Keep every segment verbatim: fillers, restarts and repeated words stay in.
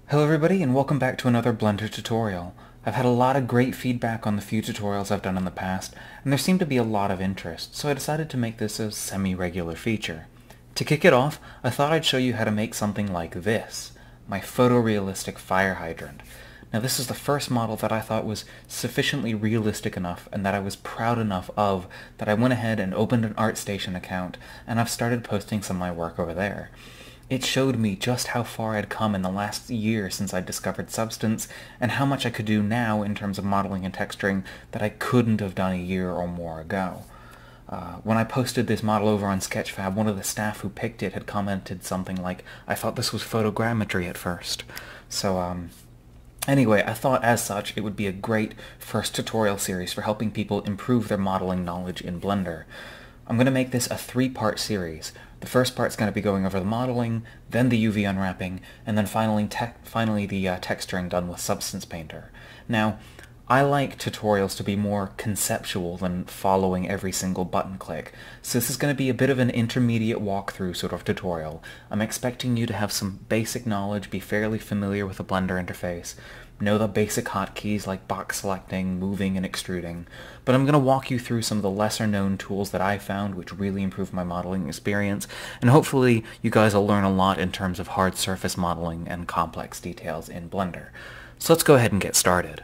Hello everybody and welcome back to another Blender tutorial. I've had a lot of great feedback on the few tutorials I've done in the past, and there seemed to be a lot of interest, so I decided to make this a semi-regular feature. To kick it off, I thought I'd show you how to make something like this, my photorealistic fire hydrant. Now this is the first model that I thought was sufficiently realistic enough and that I was proud enough of that I went ahead and opened an ArtStation account, and I've started posting some of my work over there. It showed me just how far I'd come in the last year since I'd discovered Substance, and how much I could do now in terms of modeling and texturing that I couldn't have done a year or more ago. Uh, when I posted this model over on Sketchfab, one of the staff who picked it had commented something like, "I thought this was photogrammetry at first." So, um... Anyway, I thought as such it would be a great first tutorial series for helping people improve their modeling knowledge in Blender. I'm going to make this a three-part series. The first part's going to be going over the modeling, then the U V unwrapping, and then finally, te finally the uh, texturing done with Substance Painter. Now, I like tutorials to be more conceptual than following every single button click, so this is going to be a bit of an intermediate walkthrough sort of tutorial. I'm expecting you to have some basic knowledge, be fairly familiar with the Blender interface, know the basic hotkeys like box selecting, moving, and extruding, but I'm going to walk you through some of the lesser known tools that I found which really improve my modeling experience, and hopefully you guys will learn a lot in terms of hard surface modeling and complex details in Blender. So let's go ahead and get started.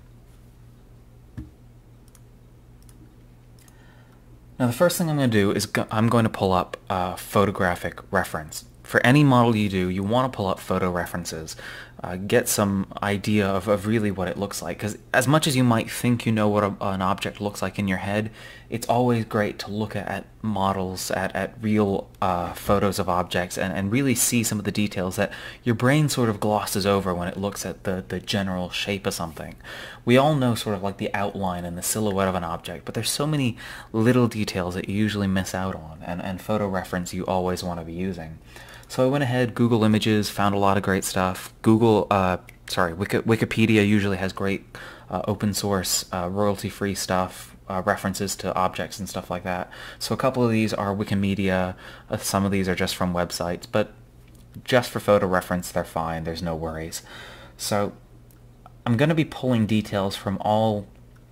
Now the first thing I'm going to do is go I'm going to pull up a photographic reference. For any model you do, you want to pull up photo references, uh, get some idea of, of really what it looks like, because as much as you might think you know what a, an object looks like in your head, it's always great to look at, at models, at, at real uh, photos of objects, and, and really see some of the details that your brain sort of glosses over when it looks at the, the general shape of something. We all know sort of like the outline and the silhouette of an object, but there's so many little details that you usually miss out on, and, and photo reference you always want to be using. So I went ahead, Google Images, found a lot of great stuff. Google, uh, sorry, Wiki Wikipedia usually has great uh, open source, uh, royalty-free stuff, uh, references to objects and stuff like that. So a couple of these are Wikimedia, uh, some of these are just from websites, but just for photo reference they're fine, there's no worries. So I'm going to be pulling details from all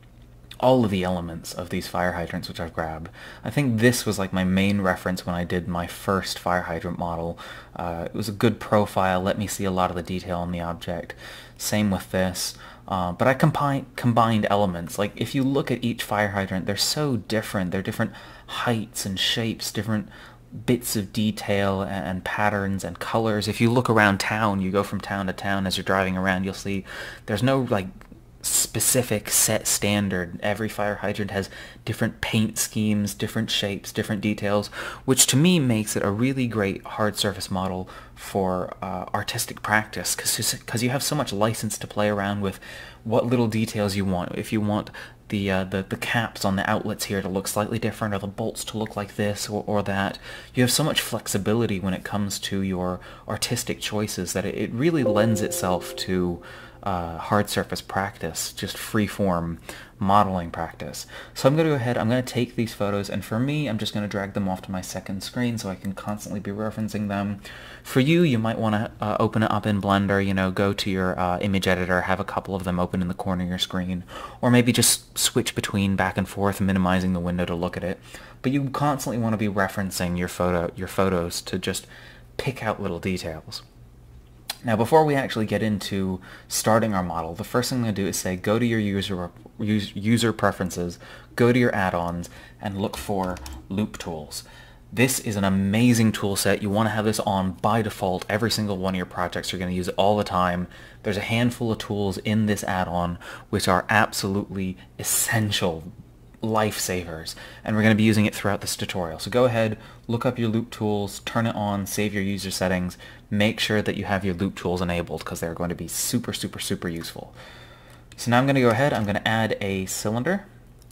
all of the elements of these fire hydrants which I've grabbed. I think this was like my main reference when I did my first fire hydrant model. Uh, it was a good profile, let me see a lot of the detail on the object. Same with this. Uh, but I combine, combined elements. Like if you look at each fire hydrant, they're so different. They're different heights and shapes, different bits of detail and, and patterns and colors. If you look around town, you go from town to town as you're driving around, you'll see there's no like specific set standard. Every fire hydrant has different paint schemes, different shapes, different details, which to me makes it a really great hard surface model for uh, artistic practice, because you have so much license to play around with what little details you want. If you want the, uh, the the caps on the outlets here to look slightly different, or the bolts to look like this or, or that, you have so much flexibility when it comes to your artistic choices that it, it really lends itself to Uh, hard surface practice, just free-form modeling practice. So I'm going to go ahead, I'm going to take these photos, and for me, I'm just going to drag them off to my second screen so I can constantly be referencing them. For you, you might want to uh, open it up in Blender, you know, go to your uh, image editor, have a couple of them open in the corner of your screen, or maybe just switch between back and forth, minimizing the window to look at it. But you constantly want to be referencing your photo, your photos to just pick out little details. Now before we actually get into starting our model, the first thing I'm going to do is say go to your user, user preferences, go to your add-ons, and look for loop tools. This is an amazing tool set. You want to have this on by default. Every single one of your projects, you're going to use it all the time. There's a handful of tools in this add-on which are absolutely essential lifesavers, and we're going to be using it throughout this tutorial. So go ahead, look up your loop tools, turn it on, save your user settings, make sure that you have your loop tools enabled because they're going to be super super super useful. So now I'm going to go ahead, I'm going to add a cylinder.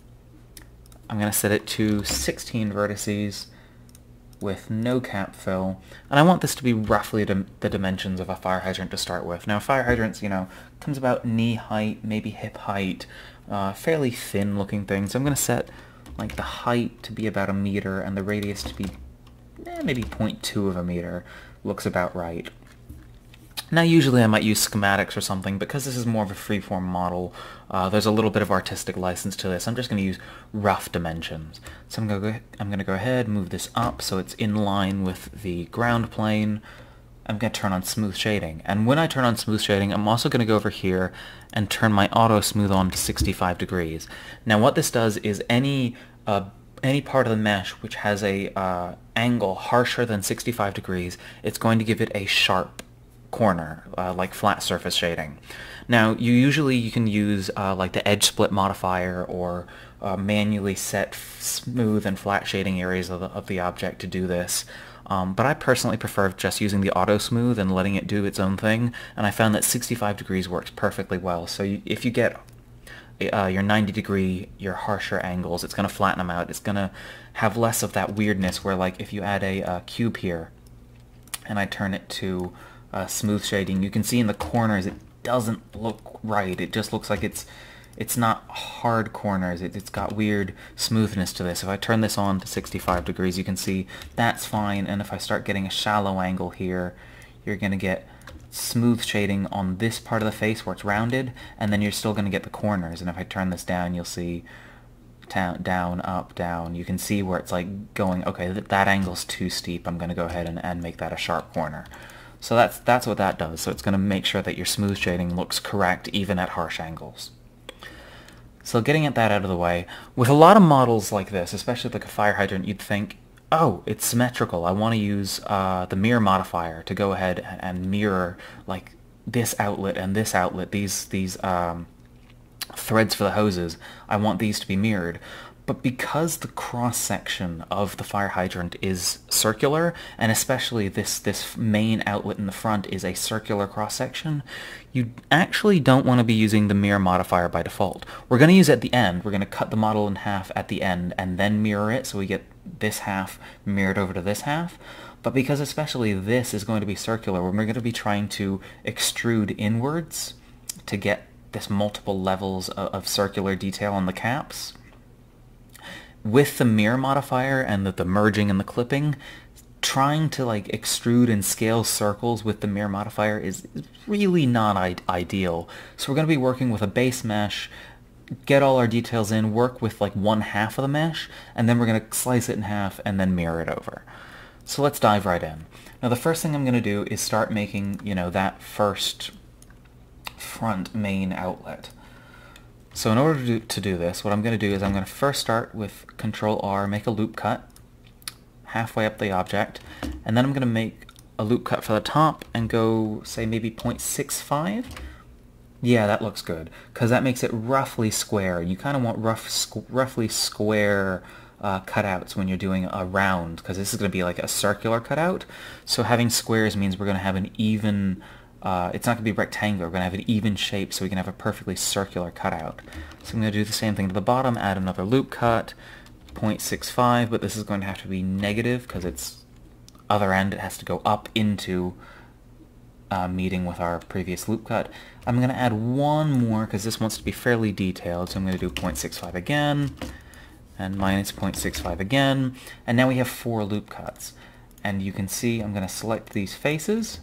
I'm going to set it to sixteen vertices with no cap fill, and I want this to be roughly the dimensions of a fire hydrant to start with. Now fire hydrants, you know, comes about knee height, maybe hip height, uh, fairly thin looking thing, so I'm going to set like the height to be about a meter and the radius to be eh, maybe zero point two of a meter. Looks about right. Now usually I might use schematics or something, because this is more of a freeform model, uh, there's a little bit of artistic license to this. I'm just going to use rough dimensions. So I'm going to go, I'm going to go ahead, move this up so it's in line with the ground plane. I'm going to turn on smooth shading. And when I turn on smooth shading, I'm also going to go over here and turn my auto smooth on to sixty-five degrees. Now what this does is any uh, any part of the mesh which has a uh, angle harsher than sixty-five degrees, it's going to give it a sharp corner, uh, like flat surface shading. Now you usually you can use uh, like the edge split modifier, or uh, manually set smooth and flat shading areas of the, of the object to do this. Um, but I personally prefer just using the auto smooth and letting it do its own thing, and I found that sixty-five degrees works perfectly well. So you, if you get uh, your ninety degree, your harsher angles, it's going to flatten them out. It's going to have less of that weirdness where, like, if you add a uh, cube here and I turn it to uh, smooth shading, you can see in the corners it doesn't look right. It just looks like it's It's not hard corners, it, it's got weird smoothness to this. If I turn this on to sixty-five degrees, you can see that's fine, and if I start getting a shallow angle here, you're going to get smooth shading on this part of the face where it's rounded, and then you're still going to get the corners. And if I turn this down, you'll see down, down, up, down. You can see where it's like going, okay, that, that angle's too steep, I'm going to go ahead and, and make that a sharp corner. So that's, that's what that does. So it's going to make sure that your smooth shading looks correct even at harsh angles. So getting at that out of the way, with a lot of models like this, especially like a fire hydrant, you'd think, oh, it's symmetrical. I want to use uh, the mirror modifier to go ahead and mirror like this outlet and this outlet, these these um, threads for the hoses. I want these to be mirrored. But because the cross-section of the fire hydrant is circular, and especially this, this main outlet in the front is a circular cross-section, you actually don't want to be using the mirror modifier by default. We're going to use it at the end. We're going to cut the model in half at the end and then mirror it, so we get this half mirrored over to this half. But because especially this is going to be circular, we're going to be trying to extrude inwards to get this multiple levels of, of circular detail on the caps. With the mirror modifier and the, the merging and the clipping, trying to like extrude and scale circles with the mirror modifier is really not I ideal. So we're going to be working with a base mesh, get all our details in, work with like one half of the mesh, and then we're going to slice it in half and then mirror it over. So let's dive right in. Now the first thing I'm going to do is start making, you know, that first front main outlet. So in order to do, to do this, what I'm going to do is I'm going to first start with control R, make a loop cut halfway up the object, and then I'm going to make a loop cut for the top and go, say, maybe zero point six five. Yeah, that looks good, because that makes it roughly square. You kind of want rough, squ roughly square uh, cutouts when you're doing a round, because this is going to be like a circular cutout. So having squares means we're going to have an even... Uh, it's not going to be rectangular, we're going to have an even shape so we can have a perfectly circular cutout. So I'm going to do the same thing to the bottom, add another loop cut, zero point six five, but this is going to have to be negative because it's other end, it has to go up into uh, meeting with our previous loop cut. I'm going to add one more because this wants to be fairly detailed, so I'm going to do zero point six five again, and minus zero point six five again, and now we have four loop cuts. And you can see I'm going to select these faces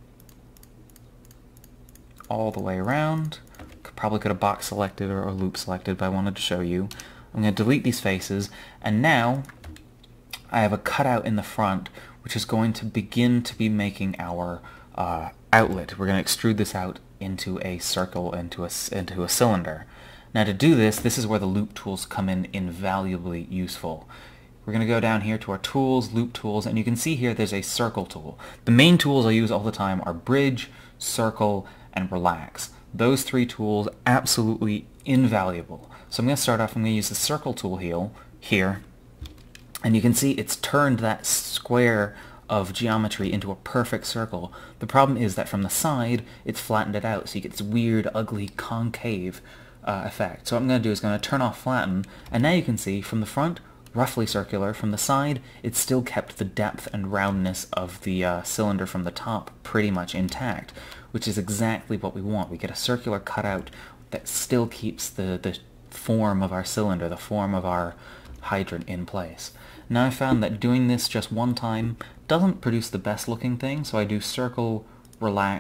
all the way around. Probably could have box selected or, or loop selected, but I wanted to show you. I'm going to delete these faces, and now I have a cutout in the front which is going to begin to be making our uh, outlet. We're going to extrude this out into a circle, into a, into a cylinder. Now to do this, this is where the loop tools come in invaluably useful. We're going to go down here to our tools, loop tools, and you can see here there's a circle tool. The main tools I use all the time are bridge, circle, and relax. Those three tools, absolutely invaluable. So I'm going to start off, I'm going to use the circle tool here, here, and you can see it's turned that square of geometry into a perfect circle. The problem is that from the side, it's flattened it out, so you get this weird, ugly, concave uh, effect. So what I'm going to do is going to turn off flatten, and now you can see from the front, roughly circular. From the side, it's still kept the depth and roundness of the uh, cylinder from the top pretty much intact, which is exactly what we want. We get a circular cutout that still keeps the, the form of our cylinder, the form of our hydrant in place. Now I found that doing this just one time doesn't produce the best looking thing, so I do circle, relax,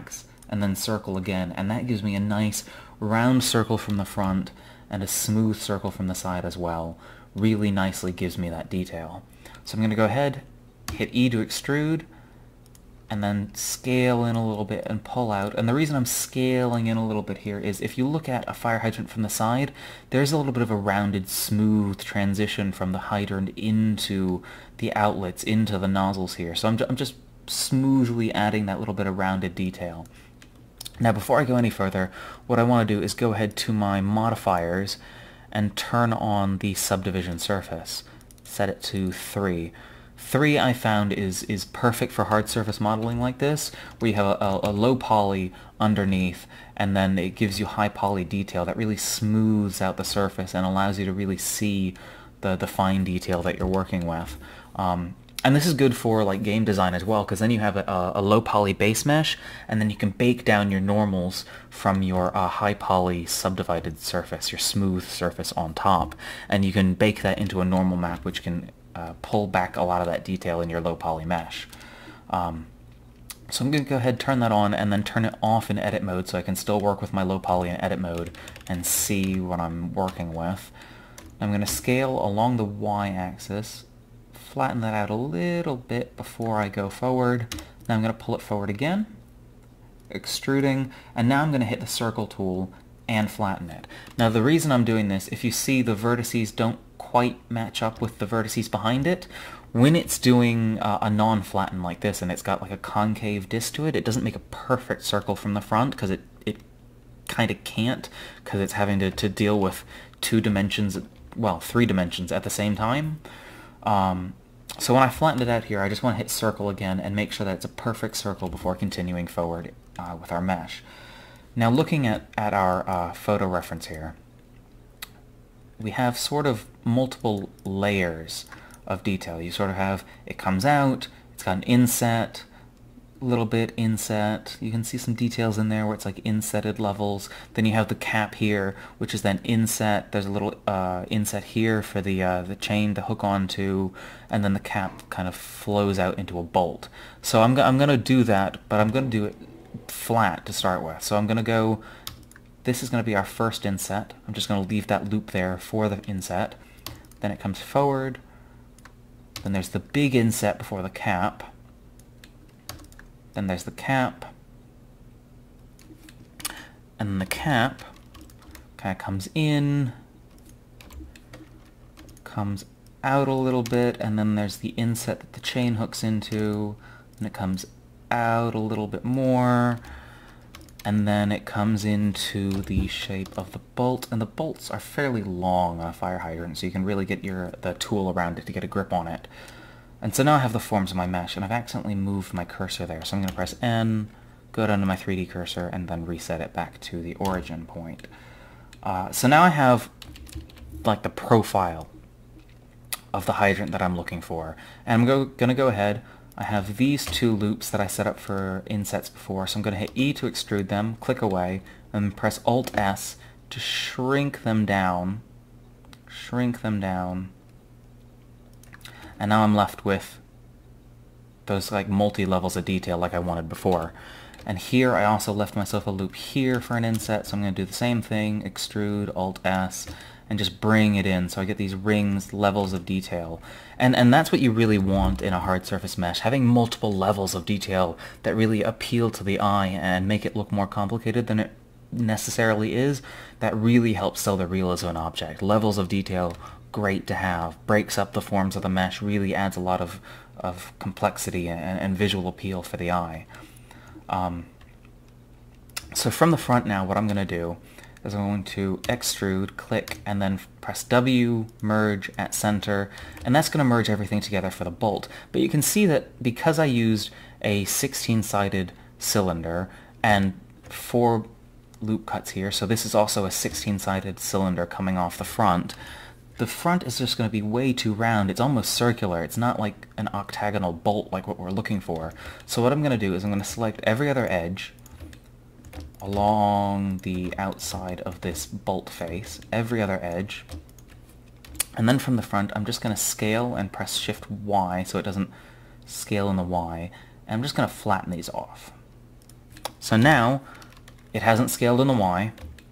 and then circle again, and that gives me a nice round circle from the front and a smooth circle from the side as well. Really nicely gives me that detail. So I'm going to go ahead, hit E to extrude, and then scale in a little bit and pull out. And the reason I'm scaling in a little bit here is if you look at a fire hydrant from the side, there's a little bit of a rounded, smooth transition from the hydrant into the outlets, into the nozzles here. So I'm, I'm just smoothly adding that little bit of rounded detail. Now before I go any further, what I want to do is go ahead to my modifiers and turn on the subdivision surface. Set it to three. three I found is is perfect for hard surface modeling like this, where you have a, a, a low poly underneath, and then it gives you high poly detail that really smooths out the surface and allows you to really see the, the fine detail that you're working with. Um, and this is good for like game design as well, because then you have a, a low poly base mesh, and then you can bake down your normals from your uh, high poly subdivided surface, your smooth surface on top, and you can bake that into a normal map, which can Uh, pull back a lot of that detail in your low poly mesh. Um, so I'm going to go ahead, turn that on, and then turn it off in edit mode so I can still work with my low poly in edit mode and see what I'm working with. I'm going to scale along the y-axis, flatten that out a little bit before I go forward. Now I'm going to pull it forward again, extruding, and now I'm going to hit the circle tool and flatten it. Now the reason I'm doing this, if you see the vertices don't quite match up with the vertices behind it, when it's doing uh, a non-flatten like this and it's got like a concave disc to it, it doesn't make a perfect circle from the front, because it, it kind of can't, because it's having to, to deal with two dimensions, well, three dimensions at the same time. Um, so when I flattened it out here, I just want to hit circle again and make sure that it's a perfect circle before continuing forward uh, with our mesh. Now looking at, at our uh, photo reference here, we have sort of multiple layers of detail. You sort of have, it comes out, it's got an inset, a little bit inset, you can see some details in there where it's like insetted levels. Then you have the cap here, which is then inset. There's a little uh, inset here for the, uh, the chain to hook onto, and then the cap kind of flows out into a bolt. So I'm, go I'm going to do that, but I'm going to do it flat to start with. So I'm going to go, this is going to be our first inset. I'm just going to leave that loop there for the inset. Then it comes forward. Then there's the big inset before the cap. Then there's the cap. And then the cap kind of comes in, comes out a little bit, and then there's the inset that the chain hooks into, and it comes out a little bit more, and then it comes into the shape of the bolt, and the bolts are fairly long on a fire hydrant, so you can really get your the tool around it to get a grip on it. And so now I have the forms of my mesh, and I've accidentally moved my cursor there, so I'm going to press N, go down to my three D cursor, and then reset it back to the origin point. Uh, so now I have like the profile of the hydrant that I'm looking for, and I'm go going to go ahead. I have these two loops that I set up for insets before, so I'm going to hit E to extrude them, click away, and press Alt S to shrink them down, shrink them down, and now I'm left with those like multi-levels of detail like I wanted before. And here I also left myself a loop here for an inset, so I'm going to do the same thing, extrude, Alt S, and just bring it in so I get these rings, levels of detail. And, and that's what you really want in a hard surface mesh, having multiple levels of detail that really appeal to the eye and make it look more complicated than it necessarily is. That really helps sell the realism of an object. Levels of detail, great to have, breaks up the forms of the mesh, really adds a lot of, of complexity and, and visual appeal for the eye. Um, so from the front now, what I'm going to do is I'm going to extrude, click, and then press W, merge at center, and that's going to merge everything together for the bolt. But you can see that because I used a sixteen-sided cylinder and four loop cuts here, so this is also a sixteen-sided cylinder coming off the front, the front is just going to be way too round. It's almost circular. It's not like an octagonal bolt like what we're looking for. So what I'm going to do is I'm going to select every other edge along the outside of this bolt face, every other edge, and then from the front I'm just going to scale and press Shift Y so it doesn't scale in the Y, and I'm just going to flatten these off. So now it hasn't scaled in the Y,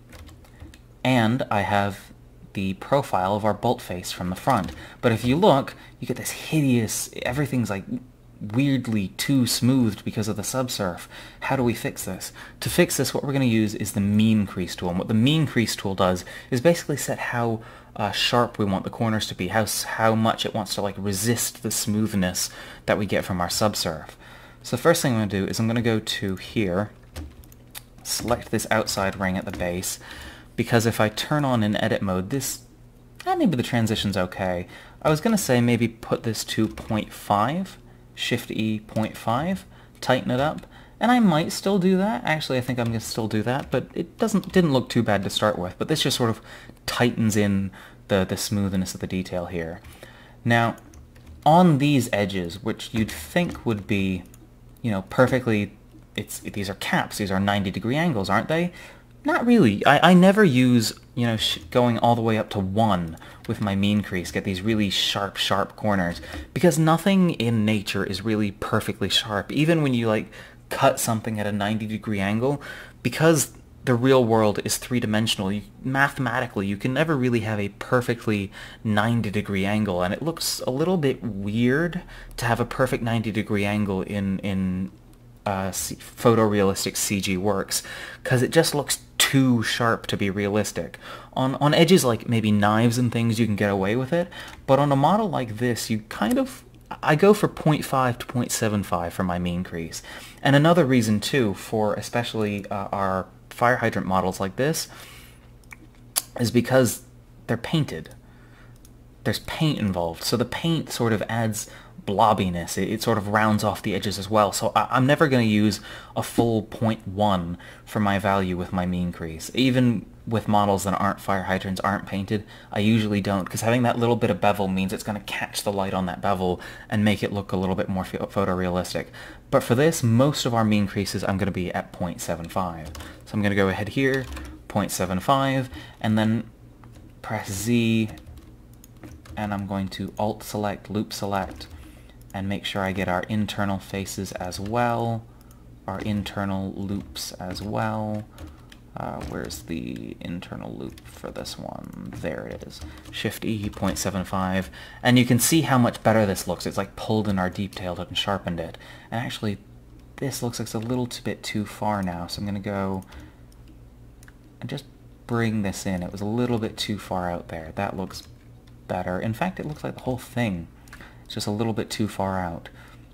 and I have the profile of our bolt face from the front. But if you look, you get this hideous, everything's like weirdly too smoothed because of the subsurf. How do we fix this? To fix this, what we're going to use is the mean crease tool. And what the mean crease tool does is basically set how uh, sharp we want the corners to be, how, how much it wants to like resist the smoothness that we get from our subsurf. So the first thing I'm going to do is I'm going to go to here, select this outside ring at the base, because if I turn on in edit mode, this, eh, maybe the transition's okay. I was going to say maybe put this to zero point five, Shift E zero point five, tighten it up, and I might still do that. Actually, I think I'm going to still do that, but it doesn't didn't look too bad to start with. But this just sort of tightens in the, the smoothness of the detail here. Now, on these edges, which you'd think would be, you know, perfectly, it's these are caps, these are ninety degree angles, aren't they? Not really. I, I never use, you know, sh going all the way up to one with my mean crease, get these really sharp, sharp corners, because nothing in nature is really perfectly sharp. Even when you, like, cut something at a ninety degree angle, because the real world is three-dimensional, you, mathematically, you can never really have a perfectly ninety degree angle, and it looks a little bit weird to have a perfect ninety degree angle in, in uh, C photorealistic C G works, because it just looks too sharp to be realistic. On, on edges like maybe knives and things, you can get away with it, but on a model like this, you kind of, I go for zero point five to zero point seven five for my mean crease. And another reason too, for especially uh, our fire hydrant models like this, is because they're painted. There's paint involved, so the paint sort of adds blobbiness. It, it sort of rounds off the edges as well. So I, I'm never going to use a full zero point one for my value with my mean crease. Even with models that aren't fire hydrants, aren't painted, I usually don't, because having that little bit of bevel means it's going to catch the light on that bevel and make it look a little bit more photorealistic. But for this, most of our mean creases I'm going to be at zero point seven five. So I'm going to go ahead here, zero point seven five, and then press Z, and I'm going to Alt select, Loop select, and make sure I get our internal faces as well, our internal loops as well. Uh, where's the internal loop for this one? There it is. Shift E, zero point seven five. And you can see how much better this looks. It's like pulled in our detailed and sharpened it. And actually, this looks like it's a little bit too far now, so I'm going to go and just bring this in. It was a little bit too far out there. That looks better. In fact, it looks like the whole thing. It's just a little bit too far out.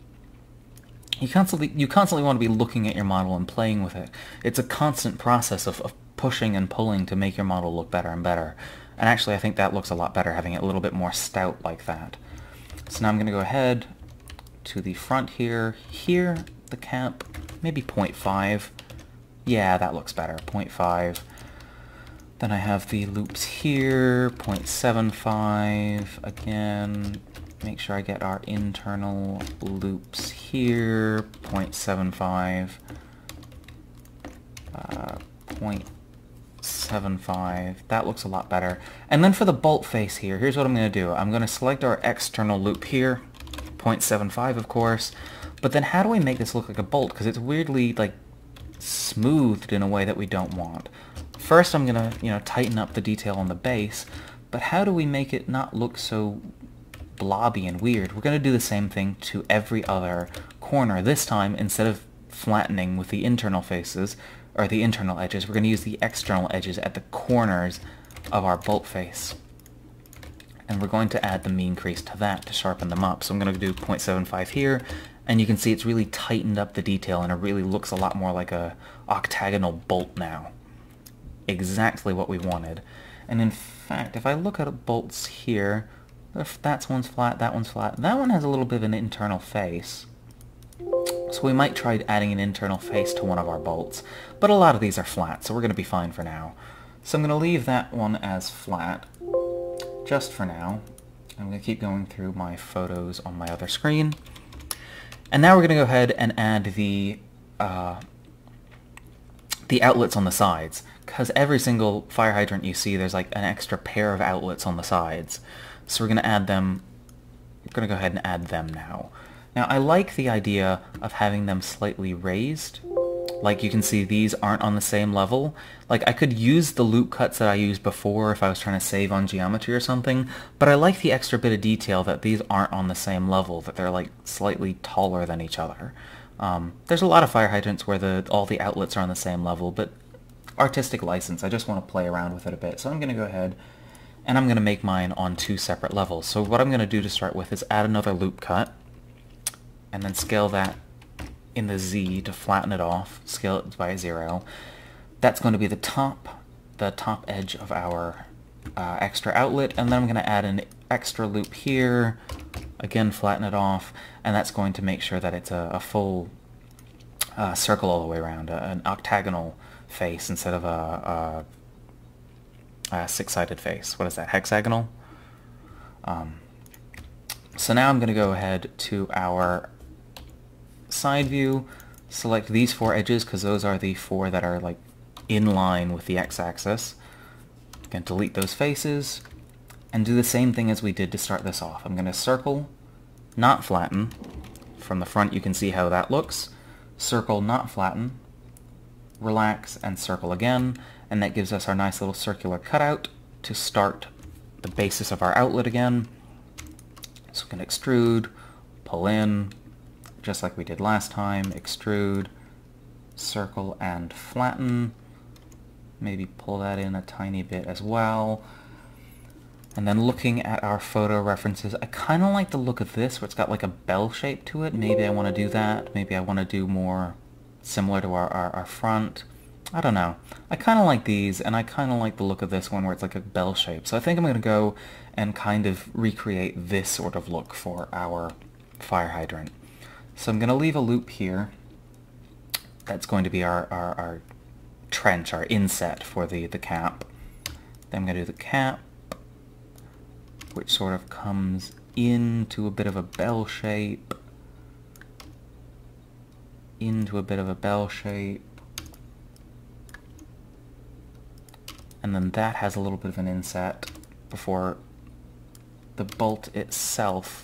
You constantly, you constantly want to be looking at your model and playing with it. It's a constant process of, of pushing and pulling to make your model look better and better. And actually, I think that looks a lot better, having it a little bit more stout like that. So now I'm going to go ahead to the front here. Here, the cap, maybe zero point five. Yeah, that looks better, zero point five. Then I have the loops here, zero point seven five. Again, make sure I get our internal loops here, zero point seven five, uh, zero point seven five. That looks a lot better. And then for the bolt face here, here's what I'm going to do. I'm going to select our external loop here, zero point seven five of course, but then how do we make this look like a bolt? Because it's weirdly like smoothed in a way that we don't want. First I'm going to, you know, tighten up the detail on the base, but how do we make it not look so blobby and weird? We're going to do the same thing to every other corner. This time, instead of flattening with the internal faces, or the internal edges, we're going to use the external edges at the corners of our bolt face. And we're going to add the mean crease to that to sharpen them up. So I'm going to do zero point seven five here, and you can see it's really tightened up the detail, and it really looks a lot more like a octagonal bolt now. Exactly what we wanted. And in fact, if I look at bolts here, if that one's flat, that one's flat, that one has a little bit of an internal face. So we might try adding an internal face to one of our bolts. But a lot of these are flat, so we're going to be fine for now. So I'm going to leave that one as flat, just for now. I'm going to keep going through my photos on my other screen. And now we're going to go ahead and add the, uh, the outlets on the sides. Because every single fire hydrant you see, there's like an extra pair of outlets on the sides. So we're going to add them, we're going to go ahead and add them now. Now I like the idea of having them slightly raised, Like you can see, these aren't on the same level. Like I could use the loop cuts that I used before if I was trying to save on geometry or something, but I like the extra bit of detail that these aren't on the same level, that they're like slightly taller than each other. Um, there's a lot of fire hydrants where the all the outlets are on the same level, but artistic license, I just want to play around with it a bit. So I'm going to go ahead and I'm going to make mine on two separate levels. So what I'm going to do to start with is add another loop cut, and then scale that in the Z to flatten it off, scale it by zero. That's going to be the top, the top edge of our uh, extra outlet, and then I'm going to add an extra loop here, again flatten it off, and that's going to make sure that it's a, a full uh, circle all the way around, a, an octagonal face instead of a, a, a six-sided face. What is that, hexagonal? Um, so now I'm going to go ahead to our side view, select these four edges because those are the four that are like in line with the x-axis. Again, delete those faces and do the same thing as we did to start this off. I'm going to circle, not flatten. From the front you can see how that looks. Circle, not flatten, relax, and circle again, and that gives us our nice little circular cutout to start the basis of our outlet again. So we can extrude, pull in, just like we did last time, extrude, circle, and flatten. Maybe pull that in a tiny bit as well. And then looking at our photo references, I kind of like the look of this, where it's got like a bell shape to it. Maybe I want to do that. Maybe I want to do more similar to our, our, our front. I don't know. I kind of like these, and I kind of like the look of this one where it's like a bell shape. So I think I'm going to go and kind of recreate this sort of look for our fire hydrant. So I'm going to leave a loop here. That's going to be our, our, our trench, our inset for the, the cap. Then I'm going to do the cap, which sort of comes into a bit of a bell shape. Into a bit of a bell shape. And then that has a little bit of an inset before the bolt itself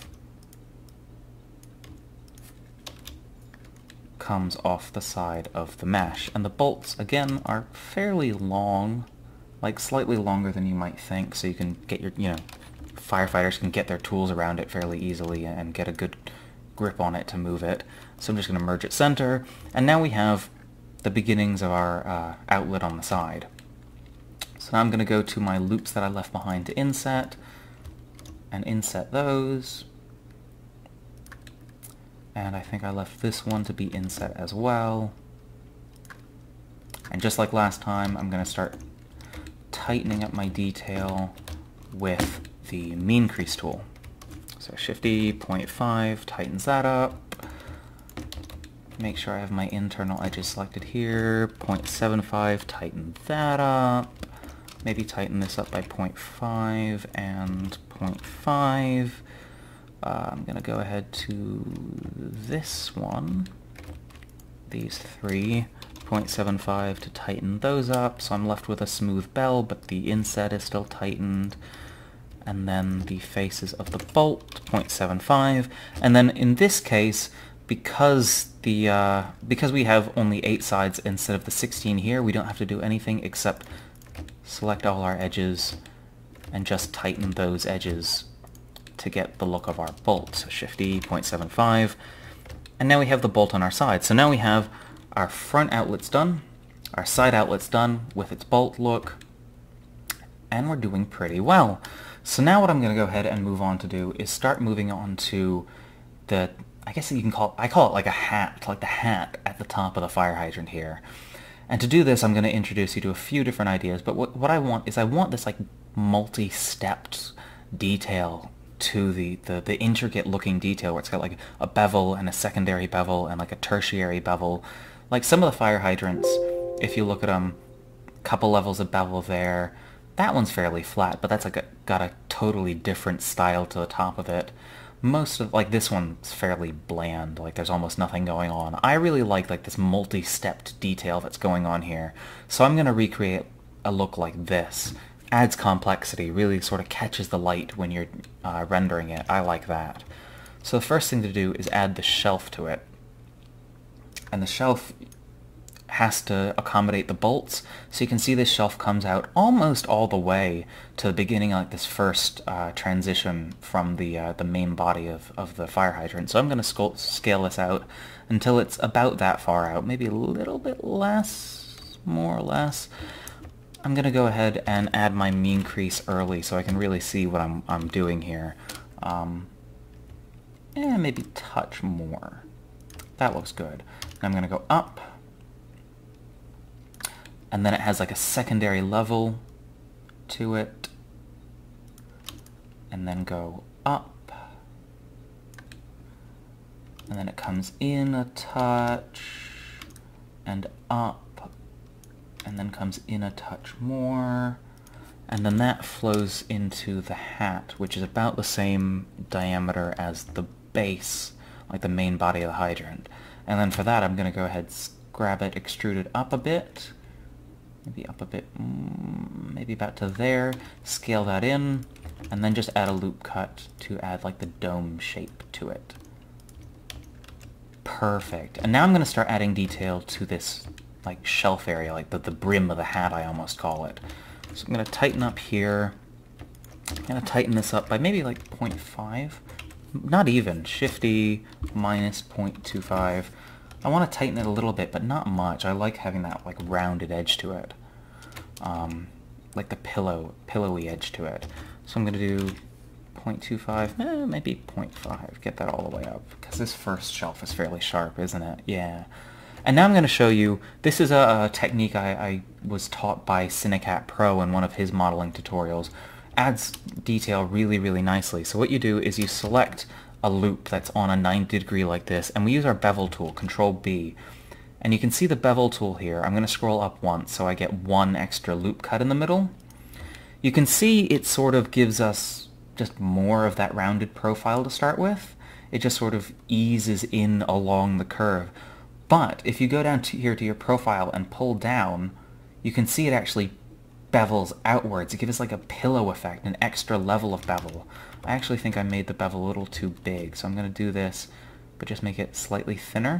comes off the side of the mesh. And the bolts, again, are fairly long, like slightly longer than you might think, so you can get your, you know, firefighters can get their tools around it fairly easily and get a good grip on it to move it. So I'm just going to merge it center, and now we have the beginnings of our uh, outlet on the side. So now I'm going to go to my loops that I left behind to inset, and inset those. And I think I left this one to be inset as well. And just like last time, I'm going to start tightening up my detail with the mean crease tool. So Shift-E, zero point five, tightens that up. Make sure I have my internal edges selected here. zero point seven five, tighten that up. Maybe tighten this up by zero point five and zero point five. Uh, I'm going to go ahead to this one, these three, zero point seven five to tighten those up, so I'm left with a smooth bell, but the inset is still tightened. And then the faces of the bolt, zero point seven five, and then in this case, because the uh, because we have only eight sides instead of the sixteen here, we don't have to do anything except select all our edges and just tighten those edges to get the look of our bolt. So Shift-E, zero point seven five, and now we have the bolt on our side. So now we have our front outlets done, our side outlets done with its bolt look, and we're doing pretty well. So now what I'm going to go ahead and move on to do is start moving on to the, I guess you can call it, I call it like a hat, like the hat at the top of the fire hydrant here. And to do this, I'm going to introduce you to a few different ideas, but what, what I want is I want this like multi-stepped detail to the, the, the intricate looking detail where it's got like a bevel and a secondary bevel and like a tertiary bevel. Like some of the fire hydrants, if you look at them, couple levels of bevel there. That one's fairly flat, but that's like a, got a totally different style to the top of it. Most of, like this one's fairly bland, like there's almost nothing going on. I really like like this multi-stepped detail that's going on here. So I'm going to recreate a look like this. Adds complexity, really sort of catches the light when you're uh, rendering it. I like that. So the first thing to do is add the shelf to it. And the shelf, has to accommodate the bolts. So you can see this shelf comes out almost all the way to the beginning, like this first uh, transition from the uh, the main body of, of the fire hydrant. So I'm going to scale this out until it's about that far out, maybe a little bit less, more or less. I'm going to go ahead and add my mean crease early so I can really see what I'm, I'm doing here. Um, and maybe touch more. That looks good. I'm going to go up. And then it has like a secondary level to it. And then go up. And then it comes in a touch. And up. And then comes in a touch more. And then that flows into the hat, which is about the same diameter as the base, like the main body of the hydrant. And then for that, I'm going to go ahead, grab it, extrude it up a bit. Maybe up a bit, maybe about to there. Scale that in, and then just add a loop cut to add like the dome shape to it. Perfect. And now I'm going to start adding detail to this like shelf area, like the, the brim of the hat, I almost call it. So I'm going to tighten up here. I'm going to tighten this up by maybe like zero point five. Not even. Shifty minus zero point two five. I want to tighten it a little bit, but not much. I like having that like rounded edge to it. Um, like the pillow, pillowy edge to it. So I'm going to do zero point two five, eh, maybe zero point five. Get that all the way up. Because this first shelf is fairly sharp, isn't it? Yeah. And now I'm going to show you, this is a, a technique I, I was taught by Cinecat Pro in one of his modeling tutorials. Adds detail really, really nicely. So what you do is you select a loop that's on a ninety degree like this, and we use our bevel tool, Control B. And you can see the bevel tool here. I'm going to scroll up once so I get one extra loop cut in the middle. You can see it sort of gives us just more of that rounded profile to start with. It just sort of eases in along the curve. But if you go down to here to your profile and pull down, you can see it actually bevels outwards. It gives us like a pillow effect, an extra level of bevel. I actually think I made the bevel a little too big, so I'm going to do this, but just make it slightly thinner.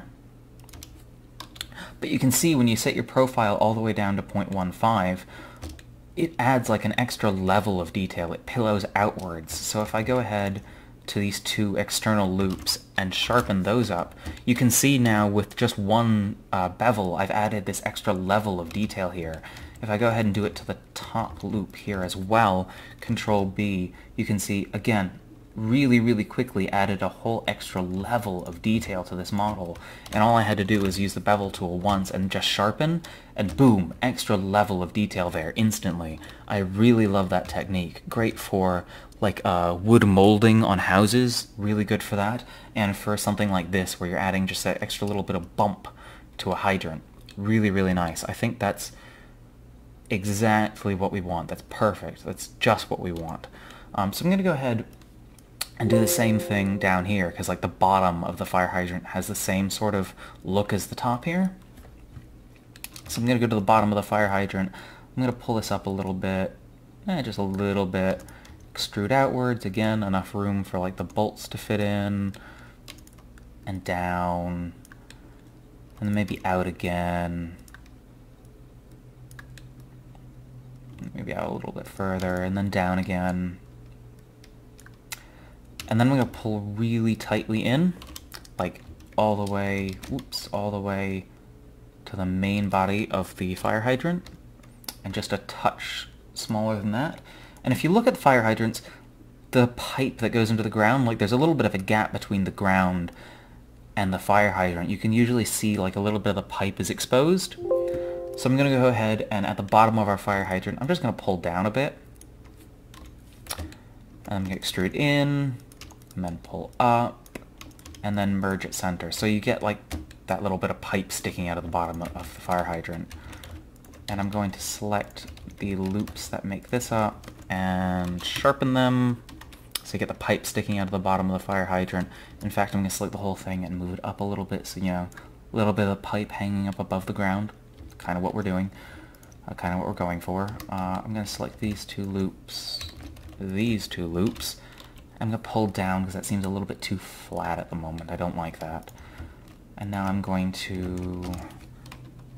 But you can see when you set your profile all the way down to zero point one five, it adds like an extra level of detail. It pillows outwards. So if I go ahead to these two external loops and sharpen those up, you can see now with just one uh, bevel, I've added this extra level of detail here. If I go ahead and do it to the top loop here as well, Control B, you can see, again, really, really quickly added a whole extra level of detail to this model. And all I had to do was use the bevel tool once and just sharpen, and boom, extra level of detail there instantly. I really love that technique. Great for like uh, wood molding on houses, really good for that. And for something like this where you're adding just that extra little bit of bump to a hydrant. Really, really nice. I think that's exactly what we want. That's perfect. That's just what we want. Um, so I'm going to go ahead and do the same thing down here, because like the bottom of the fire hydrant has the same sort of look as the top here. So I'm going to go to the bottom of the fire hydrant. I'm going to pull this up a little bit, eh, just a little bit. Extrude outwards, again, enough room for like the bolts to fit in, and down, and then maybe out again, maybe out a little bit further, and then down again. And then we're going to pull really tightly in, like all the way, whoops, all the way to the main body of the fire hydrant, and just a touch smaller than that. And if you look at the fire hydrants, the pipe that goes into the ground, like there's a little bit of a gap between the ground and the fire hydrant. You can usually see like a little bit of the pipe is exposed. So I'm going to go ahead and at the bottom of our fire hydrant, I'm just going to pull down a bit. And I'm going to extrude in, and then pull up, and then merge at center. So you get like that little bit of pipe sticking out of the bottom of the fire hydrant. And I'm going to select the loops that make this up and sharpen them so you get the pipe sticking out of the bottom of the fire hydrant. In fact, I'm going to select the whole thing and move it up a little bit so, you know, a little bit of pipe hanging up above the ground. Kind of what we're doing. Uh, kind of what we're going for. Uh, I'm going to select these two loops. These two loops. I'm going to pull down because that seems a little bit too flat at the moment. I don't like that. And now I'm going to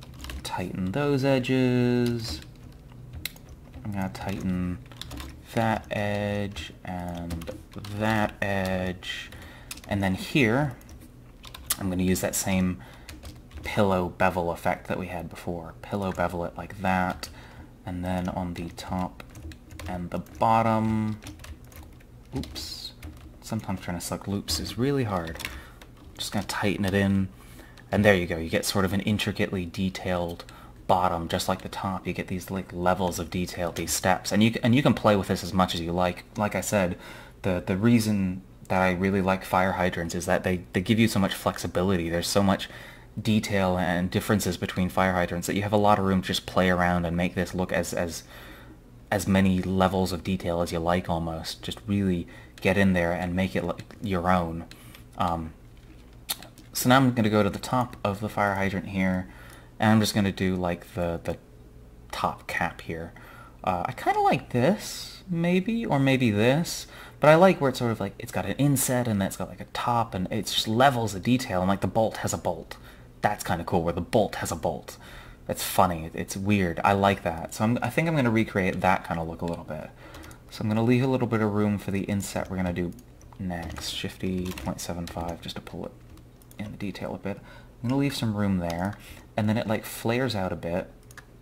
tighten those edges. I'm going to tighten that edge and that edge. And then here, I'm going to use that same pillow bevel effect that we had before. Pillow bevel it like that. And then on the top and the bottom, oops, sometimes trying to select loops is really hard. Just going to tighten it in. And there you go. You get sort of an intricately detailed bottom, just like the top. You get these like levels of detail, these steps, and you and you can play with this as much as you like. Like I said, the the reason that I really like fire hydrants is that they they give you so much flexibility. There's so much detail and differences between fire hydrants that you have a lot of room to just play around and make this look as as as many levels of detail as you like. Almost just really get in there and make it like your own. Um, So now I'm going to go to the top of the fire hydrant here, and I'm just going to do like the, the top cap here. Uh, I kind of like this, maybe, or maybe this, but I like where it's sort of like, it's got an inset, and then it's got like a top, and it's just levels of detail, and like the bolt has a bolt. That's kind of cool, where the bolt has a bolt. That's funny. It's weird. I like that. So I'm, I think I'm going to recreate that kind of look a little bit. So I'm going to leave a little bit of room for the inset we're going to do next. Shifty zero point seven five, just to pull it in the detail a bit. I'm going to leave some room there, and then it like flares out a bit,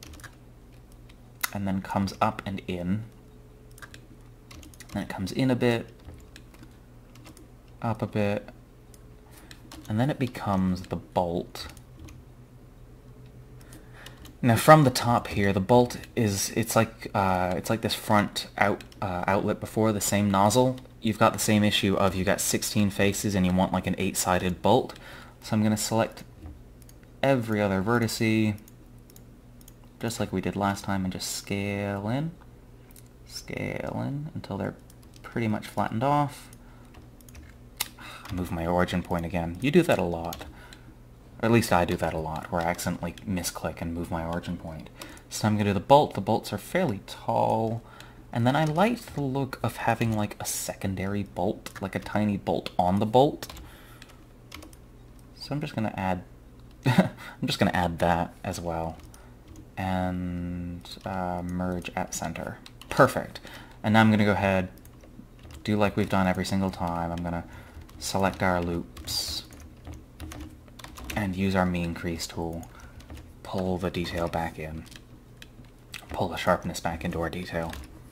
and then comes up and in. Then it comes in a bit, up a bit, and then it becomes the bolt. Now from the top here, the bolt is, it's like uh, it's like this front out uh, outlet before, the same nozzle. You've got the same issue of you got sixteen faces and you want like an eight-sided bolt. So I'm going to select every other vertice, just like we did last time, and just scale in, scale in until they're pretty much flattened off. Move my origin point again. You do that a lot. Or at least I do that a lot, where I accidentally misclick and move my origin point. So I'm going to do the bolt. The bolts are fairly tall. And then I like the look of having like a secondary bolt, like a tiny bolt on the bolt. So I'm just going to add, I'm just going to add that as well. And uh, merge at center. Perfect. And now I'm going to go ahead, do like we've done every single time. I'm going to select our loops and use our mean crease tool. Pull the detail back in. Pull the sharpness back into our detail.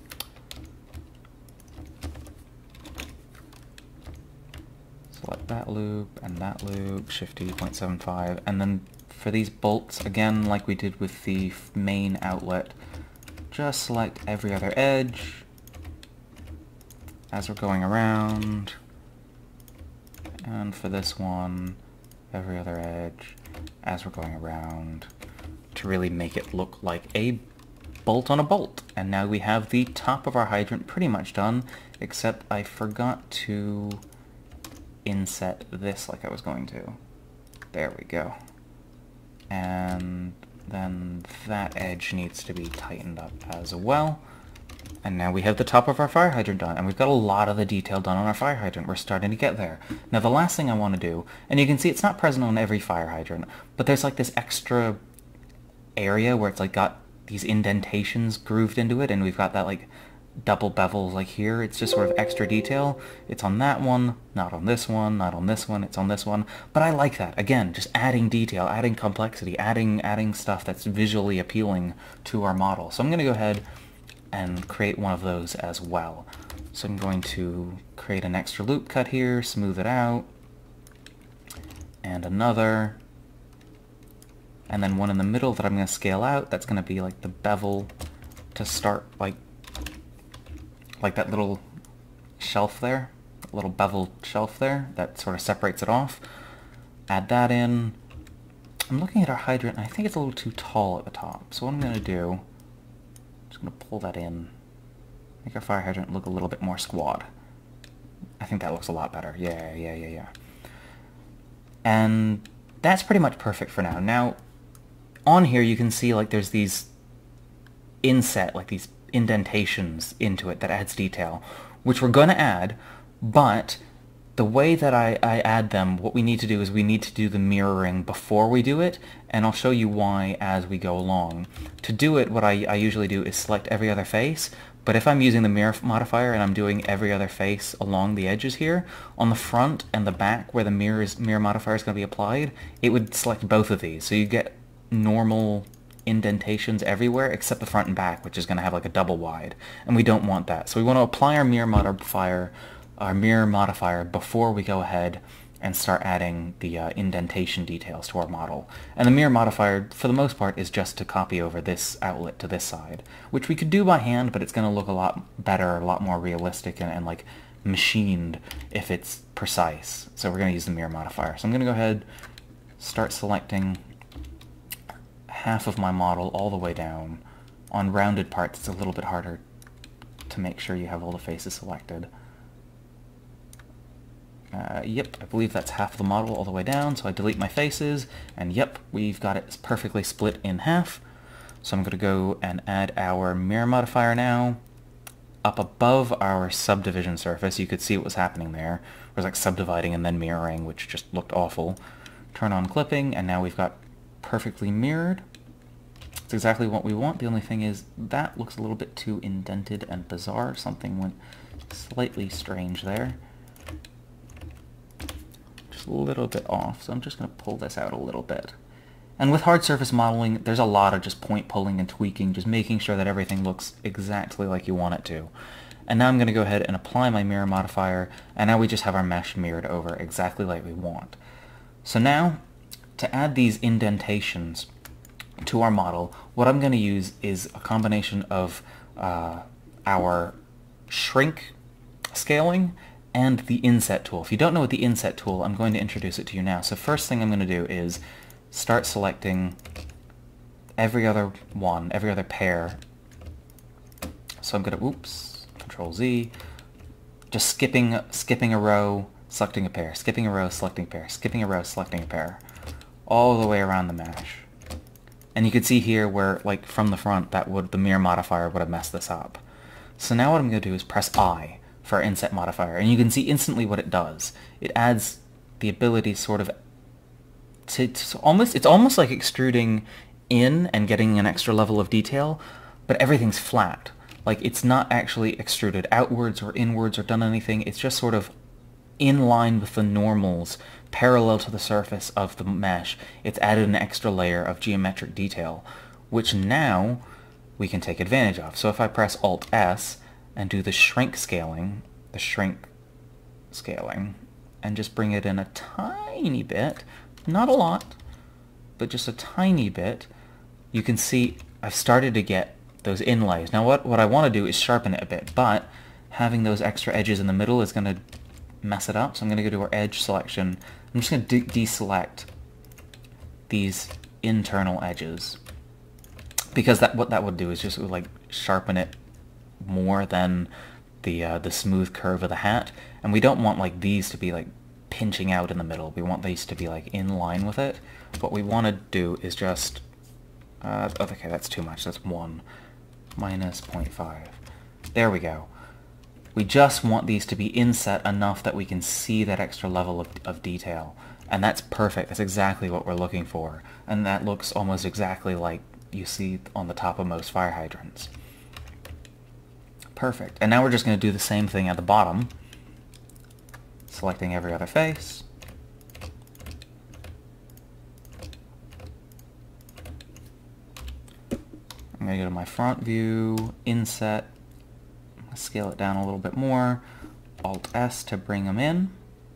Select that loop and that loop, Shifty zero point seven five, and then for these bolts, again like we did with the main outlet, just select every other edge as we're going around, and for this one, every other edge as we're going around, to really make it look like a bolt on a bolt. And now we have the top of our hydrant pretty much done, except I forgot to inset this like I was going to. There we go. And then that edge needs to be tightened up as well. And now we have the top of our fire hydrant done, and we've got a lot of the detail done on our fire hydrant. We're starting to get there. Now the last thing I want to do, and you can see it's not present on every fire hydrant, but there's like this extra area where it's like got these indentations grooved into it, and we've got that like double bevels like here. It's just sort of extra detail. It's on that one, not on this one, not on this one, it's on this one. But I like that. Again, just adding detail, adding complexity, adding adding stuff that's visually appealing to our model. So I'm going to go ahead and create one of those as well. So I'm going to create an extra loop cut here, smooth it out, and another, and then one in the middle that I'm going to scale out. That's going to be like the bevel to start like like that little shelf there, little bevel shelf there that sort of separates it off. Add that in. I'm looking at our hydrant, and I think it's a little too tall at the top. So what I'm going to do, I'm just going to pull that in, make our fire hydrant look a little bit more squad. I think that looks a lot better. Yeah, yeah, yeah, yeah. And that's pretty much perfect for now. Now, on here you can see like there's these inset, like these indentations into it that adds detail, which we're going to add, but the way that I, I add them, what we need to do is we need to do the mirroring before we do it, and I'll show you why as we go along. To do it, what I, I usually do is select every other face, but if I'm using the mirror modifier and I'm doing every other face along the edges here, on the front and the back where the mirror, is, mirror modifier is going to be applied, it would select both of these. So you get normal indentations everywhere except the front and back, which is going to have like a double wide, and we don't want that. So we want to apply our mirror modifier our mirror modifier before we go ahead and start adding the uh, indentation details to our model. And the mirror modifier, for the most part, is just to copy over this outlet to this side, which we could do by hand, but it's going to look a lot better, a lot more realistic, and, and like machined if it's precise. So we're going to use the mirror modifier. So I'm going to go ahead, start selecting half of my model all the way down. On rounded parts, it's a little bit harder to make sure you have all the faces selected. Uh, yep, I believe that's half of the model all the way down, so I delete my faces, and yep, we've got it perfectly split in half. So I'm going to go and add our mirror modifier now. Up above our subdivision surface, you could see what was happening there. It was like subdividing and then mirroring, which just looked awful. Turn on clipping, and now we've got perfectly mirrored. It's exactly what we want. The only thing is that looks a little bit too indented and bizarre. Something went slightly strange there. A little bit off, so I'm just going to pull this out a little bit. And with hard surface modeling, there's a lot of just point pulling and tweaking, just making sure that everything looks exactly like you want it to. And now I'm going to go ahead and apply my mirror modifier, and now we just have our mesh mirrored over exactly like we want. So now, to add these indentations to our model, what I'm going to use is a combination of uh, our shrink scaling and the inset tool. If you don't know what the inset tool, I'm going to introduce it to you now. So first thing I'm going to do is start selecting every other one, every other pair. So I'm going to, oops, Control Z, just skipping, skipping a row, selecting a pair, skipping a row, selecting a pair, skipping a row, selecting a pair, all the way around the mesh. And you can see here where, like, from the front, that would, the mirror modifier would have messed this up. So now what I'm going to do is press I for our inset modifier, and you can see instantly what it does. It adds the ability sort of to, to almost, it's almost like extruding in and getting an extra level of detail, but everything's flat. Like, it's not actually extruded outwards or inwards or done anything. It's just sort of in line with the normals, parallel to the surface of the mesh. It's added an extra layer of geometric detail, which now we can take advantage of. So if I press Alt S and do the shrink scaling, the shrink scaling, and just bring it in a tiny bit, not a lot, but just a tiny bit, you can see I've started to get those inlays. Now what, what I want to do is sharpen it a bit, but having those extra edges in the middle is going to mess it up, so I'm going to go to our edge selection. I'm just going to de deselect these internal edges, because that what that would do is just like sharpen it more than the uh, the smooth curve of the hat, and we don't want like these to be like pinching out in the middle. We want these to be like in line with it. What we want to do is just uh, okay, that's too much. That's one minus zero point five. There we go. We just want these to be inset enough that we can see that extra level of, of detail, and that's perfect. That's exactly what we're looking for, and that looks almost exactly like you see on the top of most fire hydrants. Perfect. And now we're just going to do the same thing at the bottom, selecting every other face. I'm going to go to my front view, inset, scale it down a little bit more, Alt S to bring them in.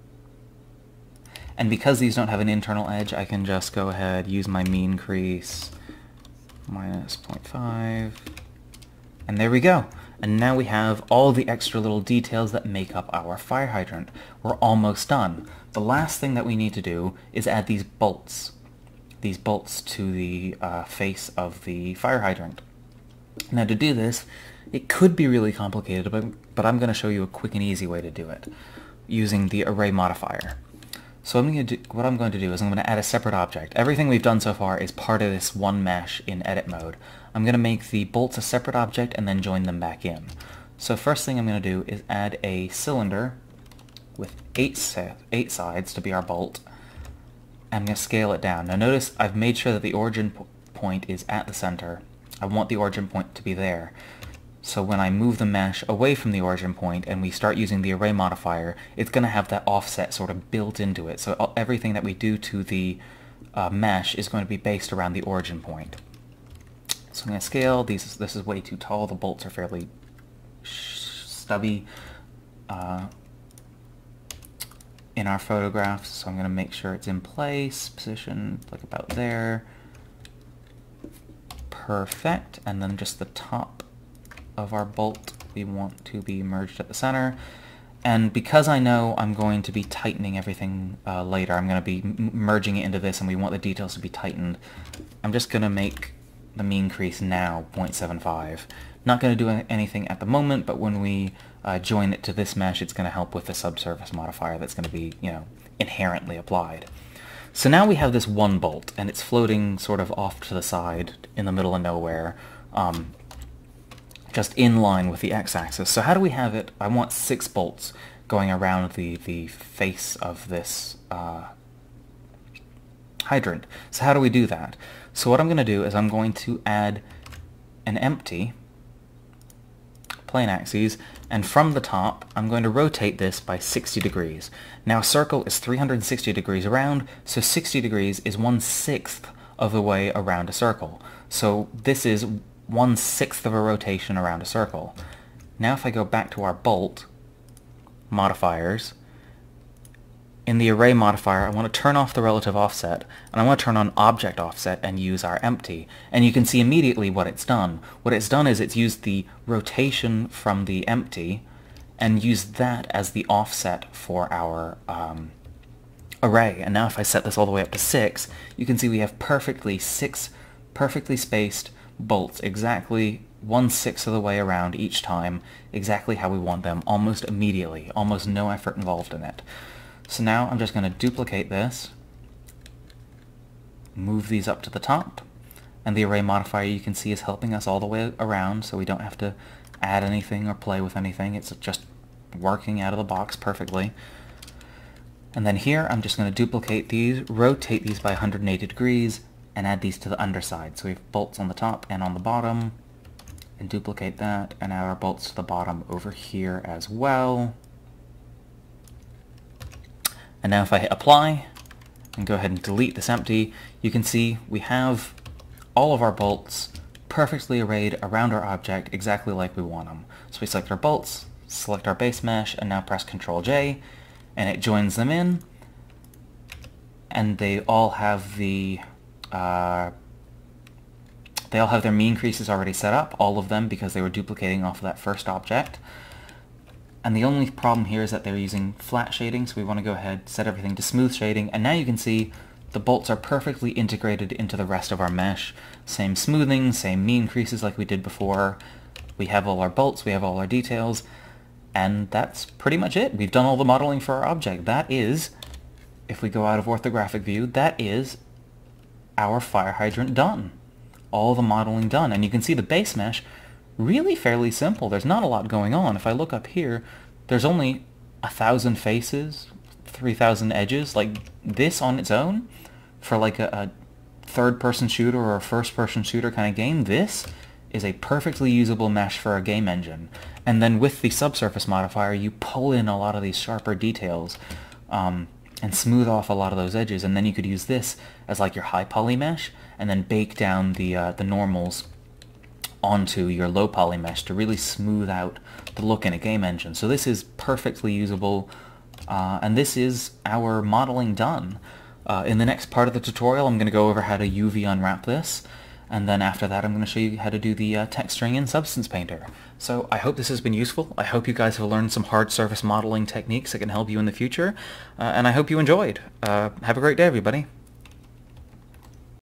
And because these don't have an internal edge, I can just go ahead, use my mean crease, minus zero point five, and there we go. And now we have all the extra little details that make up our fire hydrant. We're almost done. The last thing that we need to do is add these bolts. These bolts to the uh, face of the fire hydrant. Now to do this, it could be really complicated, but, but I'm going to show you a quick and easy way to do it using the array modifier. So I'm going to do, what I'm going to do is I'm going to add a separate object. Everything we've done so far is part of this one mesh in edit mode. I'm going to make the bolts a separate object and then join them back in. So first thing I'm going to do is add a cylinder with eight, eight sides to be our bolt. I'm going to scale it down. Now notice I've made sure that the origin point is at the center. I want the origin point to be there. So when I move the mesh away from the origin point and we start using the array modifier, it's going to have that offset sort of built into it. So everything that we do to the uh, mesh is going to be based around the origin point. So I'm going to scale. These, this is way too tall. The bolts are fairly stubby uh, in our photographs. So I'm going to make sure it's in place, positioned like about there. Perfect. And then just the top of our bolt we want to be merged at the center. And because I know I'm going to be tightening everything uh, later, I'm going to be m merging it into this and we want the details to be tightened, I'm just going to make the mean crease now zero point seven five. Not going to do anything at the moment, but when we uh, join it to this mesh, it's going to help with the subsurface modifier that's going to be, you know, inherently applied. So now we have this one bolt, and it's floating sort of off to the side in the middle of nowhere, um, just in line with the x-axis. So how do we have it? I want six bolts going around the, the face of this uh, hydrant. So how do we do that? So what I'm going to do is I'm going to add an empty plane axes, and from the top I'm going to rotate this by sixty degrees. Now a circle is three hundred sixty degrees around, so sixty degrees is one-sixth of the way around a circle. So this is one-sixth of a rotation around a circle. Now if I go back to our bolt modifiers, in the array modifier I want to turn off the relative offset, and I want to turn on object offset and use our empty. And you can see immediately what it's done. What it's done is it's used the rotation from the empty and used that as the offset for our um, array. And now if I set this all the way up to six, you can see we have perfectly six perfectly spaced bolts, exactly one-sixth of the way around each time, exactly how we want them, almost immediately, almost no effort involved in it. So now I'm just going to duplicate this, move these up to the top, and the array modifier you can see is helping us all the way around, so we don't have to add anything or play with anything. It's just working out of the box perfectly. And then here I'm just going to duplicate these, rotate these by one hundred eighty degrees, and add these to the underside. So we have bolts on the top and on the bottom, and duplicate that, and add our bolts to the bottom over here as well. And now if I hit apply and go ahead and delete this empty, you can see we have all of our bolts perfectly arrayed around our object exactly like we want them. So we select our bolts, select our base mesh, and now press control J, and it joins them in, and they all have the uh, they all have their mean creases already set up, all of them, because they were duplicating off of that first object. And the only problem here is that they're using flat shading, so we want to go ahead, set everything to smooth shading, and now you can see the bolts are perfectly integrated into the rest of our mesh. Same smoothing, same mean creases like we did before. We have all our bolts, we have all our details, and that's pretty much it. We've done all the modeling for our object. That is, if we go out of orthographic view, that is our fire hydrant done. All the modeling done. And you can see the base mesh, really fairly simple. There's not a lot going on. If I look up here, there's only a thousand faces, three thousand edges. Like this on its own, for like a, a third-person shooter or a first-person shooter kind of game, this is a perfectly usable mesh for a game engine. And then with the subsurface modifier, you pull in a lot of these sharper details um, and smooth off a lot of those edges, and then you could use this as like your high poly mesh, and then bake down the uh, the normals onto your low poly mesh to really smooth out the look in a game engine. So this is perfectly usable, uh, and this is our modeling done. Uh, in the next part of the tutorial, I'm going to go over how to U V unwrap this, and then after that I'm going to show you how to do the uh, texturing in Substance Painter. So I hope this has been useful. I hope you guys have learned some hard surface modeling techniques that can help you in the future, uh, and I hope you enjoyed. Uh, have a great day, everybody.